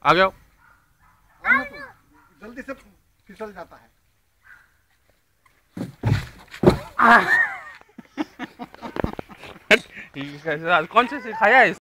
आ गया जल्दी से फिसल जाता है। कौन से सिखाया है?